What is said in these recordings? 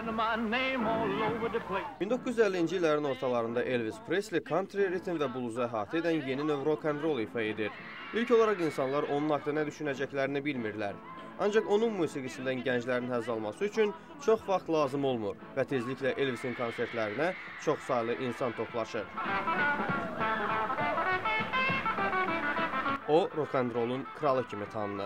1950-ci illərin ortalarında Elvis Presley country, ritim və bluzu əhatə edən yeni növ rock and roll ifa edir. İlk olaraq insanlar onun haqqında nə düşünəcəklərini bilmirlər. Ancaq onun musiqisindən gənclərin həzz alması üçün çox vaxt lazım olmur və tezliklə Elvisin konsertlərinə çox saylı insan toplaşır. O, rock and rollun kralı kimi tanınır.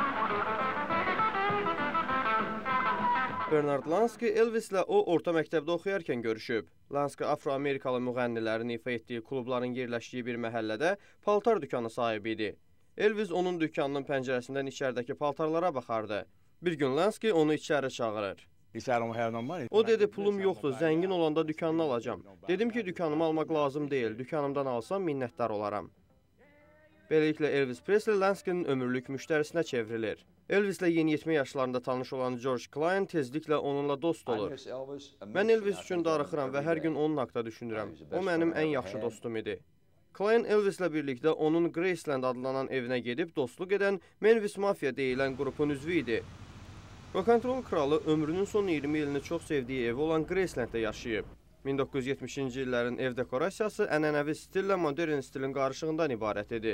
Bernard Lansky Elvislə o orta məktəbdə oxuyarkən görüşüb. Lansky Afro-Amerikalı müğənnilərin ifa etdiyi klubların yerləşdiyi bir məhəllədə paltar dükanı sahibi idi. Elvis onun dükanının pəncərəsindən içəridəki paltarlara baxardı. Bir gün Lansky onu içəri çağırır. O dedi, pulum yoxdur, zəngin olanda dükanını alacam. Dedim ki, dükanımı almaq lazım deyil, dükanımdan alsam minnətdar olaram. Beləliklə Elvis Presley Lansky'nin ömürlük müştərisinə çevrilir. Elvislə yeniyetmə yaşlarında tanış olan George Klein tezliklə onunla dost olur. Mən Elvis üçün darıxıram və hər gün onun haqda düşünürəm. O mənim ən yaxşı dostum idi. Klein Elvislə birlikdə onun Graceland adlanan evinə gedib dostluq edən Memphis Mafia deyilən qrupun üzvü idi. Rock and roll kralı ömrünün son 20 ilini çox sevdiyi evi olan Gracelanddə yaşayıb. 1970-ci illərin ev dekorasiyası ənənəvi stillə modern stilin qarışığından ibarət idi.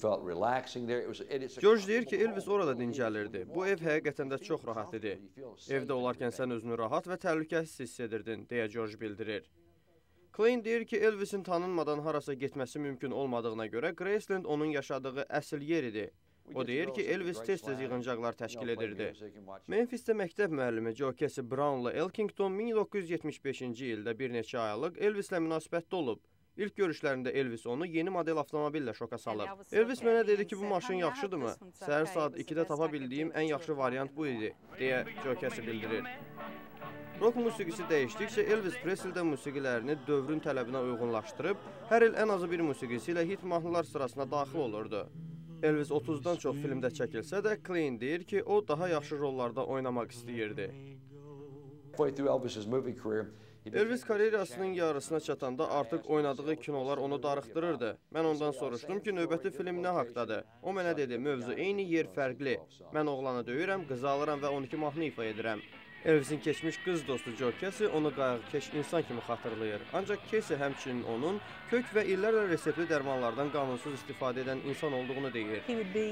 George deyir ki, Elvis orada dincəlirdi. Bu ev həqiqətən də çox rahat idi. Evdə olarkən sən özünü rahat və təhlükəsiz hiss edirdin, deyə George bildirir. Klein deyir ki, Elvisin tanınmadan harasa getməsi mümkün olmadığına görə Graceland onun yaşadığı əsl yer idi. O deyir ki, Elvis tez-tez yığıncaqlar təşkil edirdi. Memphisdə məktəb müəllimi Joe Casey Brown'la Elkington 1975-ci ildə bir neçə aylıq Elvislə münasibətdə olub. İlk görüşlərində Elvis onu yeni model avtomobillə şoka salıb. Elvis mənə dedi ki, bu maşın yaxşıdırmı? Səhər saat 2-də tapa bildiyim ən yaxşı variant bu idi, deyə Joe Casey bildirir. Rock musiqisi dəyişdikcə Elvis Presley də musiqilərini dövrün tələbinə uyğunlaşdırıb, hər il ən azı bir musiqisi ilə hit mahnılar sırasına daxil olurdu. Elvis 30-dan çox filmdə çəkilsə də, Klein deyir ki, o daha yaxşı rollarda oynamaq istəyirdi. Elvis karyerasının yarısına çatanda artıq oynadığı kinolar onu darıxdırırdı. Mən ondan soruşdum ki, növbəti film nə haqdadır? O mənə dedi, mövzu eyni, yer fərqli. Mən oğlanı döyürəm, qızı alıram və 12 mahnı ifa edirəm. Elvisin keçmiş qız dostu Joe Casey onu qayğıkeş insan kimi xatırlayır. Ancaq Casey həmçinin onun kök və illərlə reseptli dərmanlardan qanunsuz istifadə edən insan olduğunu deyir.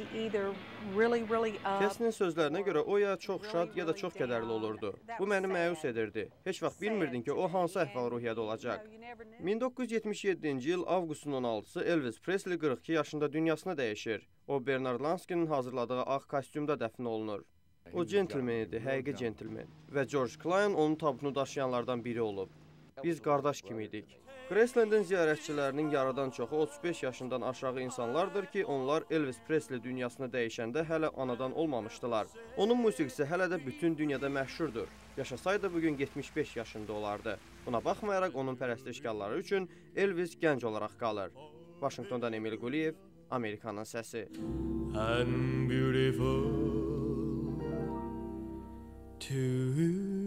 Casey'nin sözlərinə görə o ya çox şad, ya da çox kədərli olurdu. Bu məni məyus edirdi. Heç vaxt bilmirdin ki, o hansı əhval-ruhiyyədə olacaq. 1977-ci il avqustun 16-sı Elvis Presley 42 yaşında dünyasını dəyişir. O, Bernard Lansky'nin hazırladığı ağ kostyumda dəfn olunur. O centlmen idi, həqiqi centlmen. Və George Klein onun tabutunu daşıyanlardan biri olub. Biz qardaş kimi idik. Graceland'ın ziyarətçilərinin yarıdan çoxu 35 yaşından aşağı insanlardır ki, onlar Elvis Presley dünyasını dəyişəndə hələ anadan olmamışdılar. Onun musiqisi hələ də bütün dünyada məşhurdur. Yaşasaydı bugün 75 yaşında olardı. Buna baxmayaraq onun pərəstişkarları üçün Elvis gənc olaraq qalır. Washingtondan Emil Quliyev, Amerikanın səsi. And beautiful to